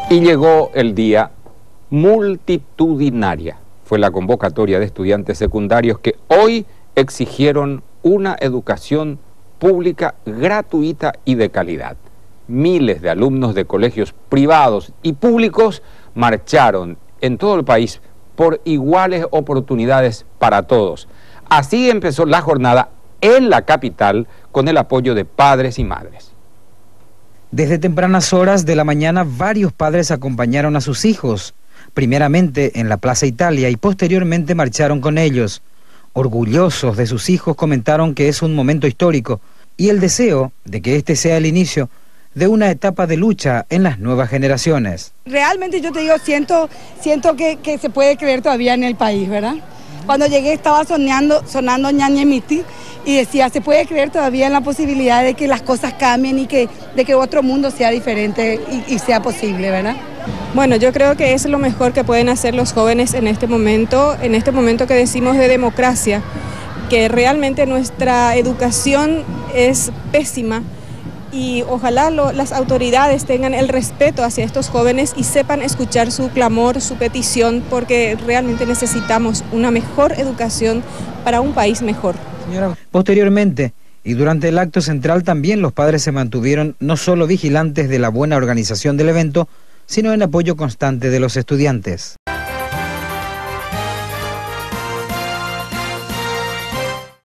Y llegó el día. Multitudinaria fue la convocatoria de estudiantes secundarios que hoy exigieron una educación pública gratuita y de calidad. Miles de alumnos de colegios privados y públicos marcharon en todo el país por iguales oportunidades para todos. Así empezó la jornada en la capital con el apoyo de padres y madres. Desde tempranas horas de la mañana, varios padres acompañaron a sus hijos, primeramente en la Plaza Italia y posteriormente marcharon con ellos. Orgullosos de sus hijos, comentaron que es un momento histórico y el deseo de que este sea el inicio de una etapa de lucha en las nuevas generaciones. Realmente yo te digo, siento que se puede creer todavía en el país, ¿verdad? Cuando llegué estaba sonando Ñañemiti y decía, se puede creer todavía en la posibilidad de que las cosas cambien y de que otro mundo sea diferente y sea posible, ¿verdad? Bueno, yo creo que es lo mejor que pueden hacer los jóvenes en este momento que decimos de democracia, que realmente nuestra educación es pésima y ojalá las autoridades tengan el respeto hacia estos jóvenes y sepan escuchar su clamor, su petición, porque realmente necesitamos una mejor educación para un país mejor. Posteriormente, y durante el acto central también los padres se mantuvieron no solo vigilantes de la buena organización del evento, sino en apoyo constante de los estudiantes.